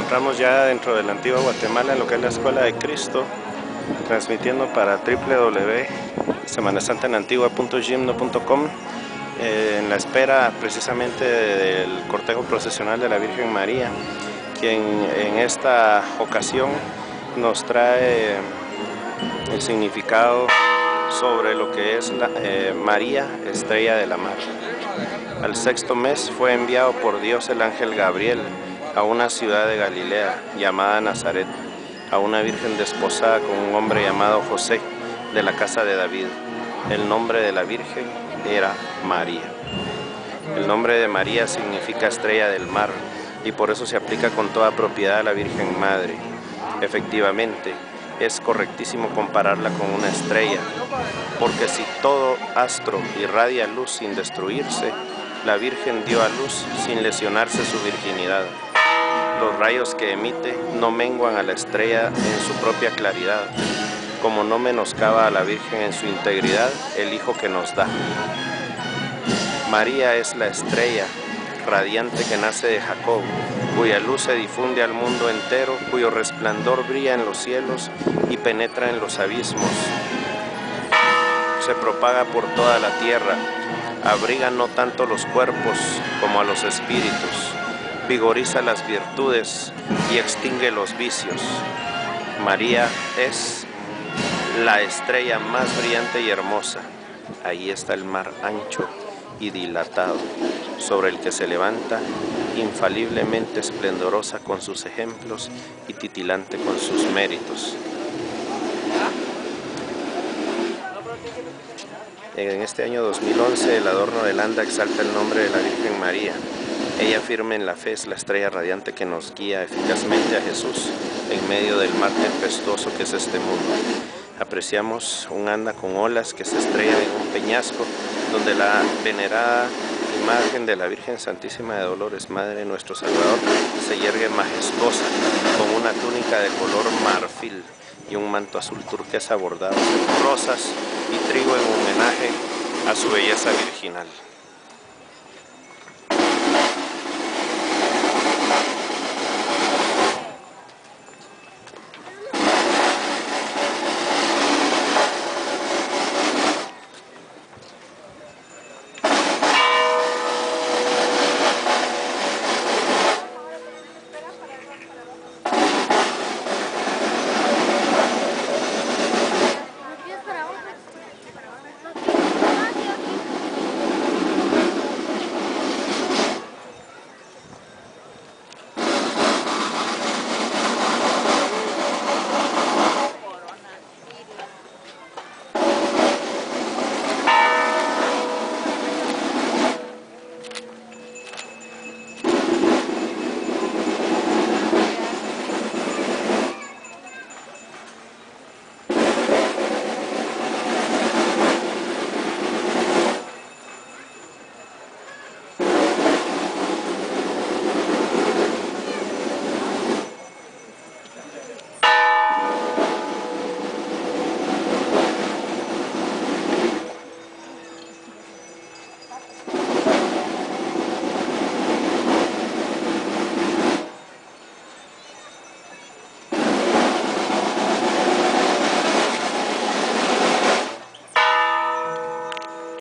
encontramos ya dentro de la antigua Guatemala, en lo que es la Escuela de Cristo, transmitiendo para www.semanasantaenantigua.gimno.com, en la espera precisamente del cortejo procesional de la Virgen María, quien en esta ocasión nos trae el significado sobre lo que es María, estrella de la mar. Al sexto mes fue enviado por Dios el ángel Gabriel a una ciudad de Galilea llamada Nazaret, a una virgen desposada con un hombre llamado José, de la casa de David. El nombre de la virgen era María. El nombre de María significa estrella del mar, y por eso se aplica con toda propiedad a la Virgen Madre. Efectivamente, es correctísimo compararla con una estrella, porque si todo astro irradia luz sin destruirse, la Virgen dio a luz sin lesionarse su virginidad. Los rayos que emite no menguan a la estrella en su propia claridad, como no menoscaba a la Virgen en su integridad el Hijo que nos da. María es la estrella radiante que nace de Jacob, cuya luz se difunde al mundo entero, cuyo resplandor brilla en los cielos y penetra en los abismos. Se propaga por toda la tierra, abriga no tanto los cuerpos como a los espíritus, vigoriza las virtudes y extingue los vicios. María es la estrella más brillante y hermosa. Ahí está el mar ancho y dilatado, sobre el que se levanta, infaliblemente esplendorosa con sus ejemplos y titilante con sus méritos. En este año 2011, el adorno del anda exalta el nombre de la Virgen María. Ella, firme en la fe, es la estrella radiante que nos guía eficazmente a Jesús en medio del mar tempestuoso que es este mundo. Apreciamos un anda con olas que se estrella en un peñasco, donde la venerada imagen de la Virgen Santísima de Dolores, Madre de nuestro Salvador, se yergue majestuosa, con una túnica de color marfil y un manto azul turquesa bordado con rosas y trigo en homenaje a su belleza virginal.